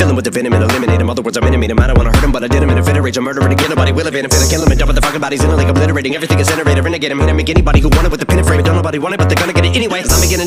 Fill him with the venom and eliminate him. Other words, I'm intimate him. I don't wanna hurt him, but I did him in a fit of rage. I'm murdering again, nobody will evade him. Finna kill him and dump the fucking bodies in a lake, obliterating everything is generated. Renegade him, hit him, make anybody who want it with the pin and frame. Don't nobody want it, but they're gonna get it anyway. 'Cause I'm beginning